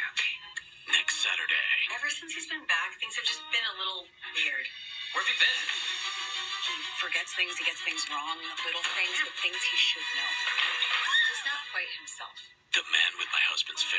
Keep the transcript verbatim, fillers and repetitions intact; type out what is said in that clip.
therapy. Next Saturday. Ever since he's been back, things have just been a little weird. Where have you been? He forgets things, he gets things wrong, little things, but things he should know. He's not quite himself. The Man with My Husband's